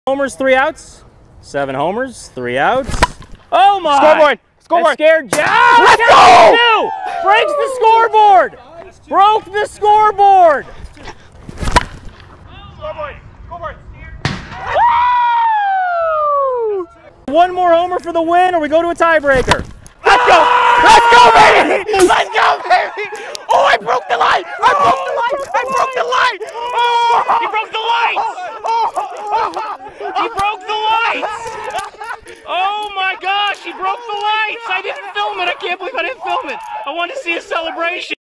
Homers, 3 outs. 7 homers, 3 outs. Oh my! Scoreboard! Scoreboard! That scared Jack. Let's go! Breaks the scoreboard! Broke the scoreboard! Scoreboard! Scoreboard! Woo! One more homer for the win, or we go to a tiebreaker. Let's go! Let's go, baby! Let's go, baby! Oh, I broke the light! I broke the light! I broke the light! Oh! He broke the lights! He broke the lights! Oh my gosh, he broke the lights! I didn't film it. I can't believe I didn't film it. I wanted to see a celebration.